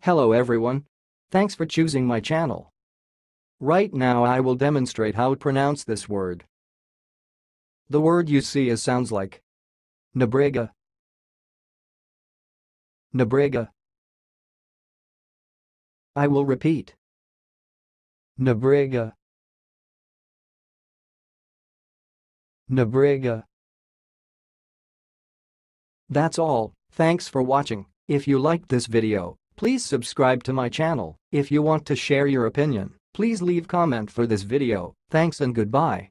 Hello everyone. Thanks for choosing my channel. Right now I will demonstrate how to pronounce this word. The word you see sounds like Nobriga. Nobriga. I will repeat. Nobriga. Nobriga. That's all. Thanks for watching. If you liked this video, please subscribe to my channel. If you want to share your opinion, please leave comment for this video. Thanks and goodbye.